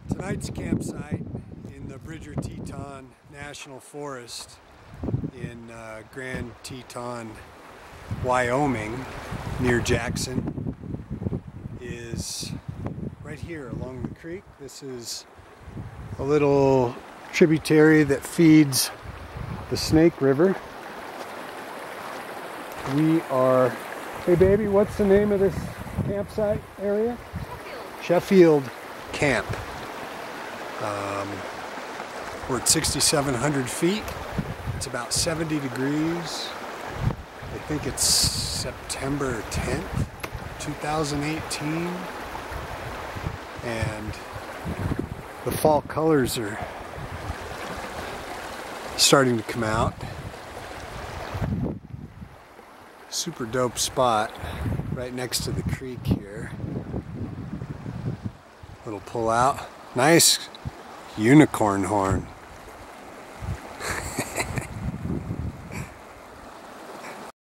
Tonight's campsite in the Teton National Forest in Grand Teton, Wyoming, near Jackson, is right here along the creek. This is a little tributary that feeds the Snake River. We are, hey baby, what's the name of this campsite area? Sheffield Camp. We're at 6,700 feet. It's about 70 degrees. I think it's September 10th, 2018. And the fall colors are starting to come out. Super dope spot right next to the creek here. Little pull out. Nice unicorn horn.